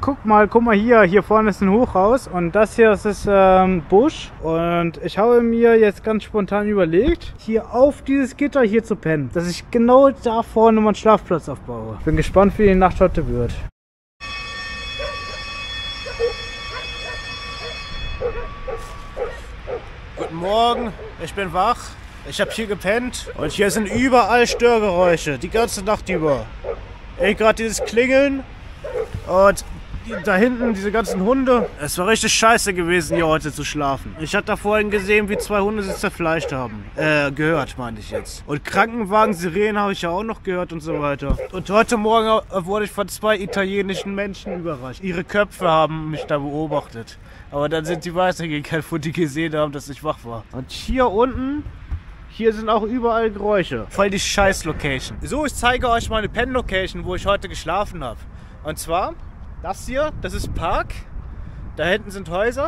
guck mal hier vorne ist ein Hochhaus und das hier, das ist Busch. Und ich habe mir jetzt ganz spontan überlegt, hier auf dieses Gitter hier zu pennen, dass ich genau da vorne mal einen Schlafplatz aufbaue. Bin gespannt, wie die Nacht heute wird. Guten Morgen, ich bin wach. Ich habe hier gepennt und hier sind überall Störgeräusche, die ganze Nacht über. Gerade dieses Klingeln und da hinten diese ganzen Hunde. Es war richtig scheiße gewesen, hier heute zu schlafen. Ich hatte da vorhin gesehen, wie 2 Hunde sich zerfleischt haben. Gehört, meine ich jetzt. Und Krankenwagen, Sirenen habe ich ja auch noch gehört und so weiter. Und heute Morgen wurde ich von 2 italienischen Menschen überrascht. Ihre Köpfe haben mich da beobachtet. Aber dann sind die weitergegangen, wo die gesehen haben, dass ich wach war. Und hier unten... Hier sind auch überall Geräusche. Voll die Scheiß-Location. So, ich zeige euch meine Pen-Location, wo ich heute geschlafen habe. Und zwar, das hier, das ist ein Park. Da hinten sind Häuser.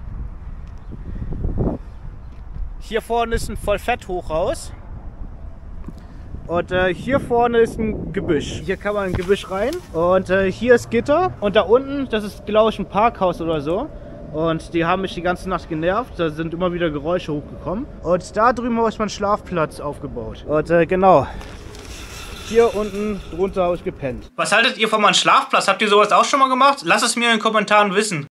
Hier vorne ist ein Vollfett-Hochhaus. Und hier vorne ist ein Gebüsch. Hier kann man ein Gebüsch rein. Und hier ist Gitter. Und da unten, das ist, glaube ich, ein Parkhaus oder so. Und die haben mich die ganze Nacht genervt, da sind immer wieder Geräusche hochgekommen. Und da drüben habe ich meinen Schlafplatz aufgebaut. Und genau, hier unten drunter habe ich gepennt. Was haltet ihr von meinem Schlafplatz? Habt ihr sowas auch schon mal gemacht? Lasst es mir in den Kommentaren wissen.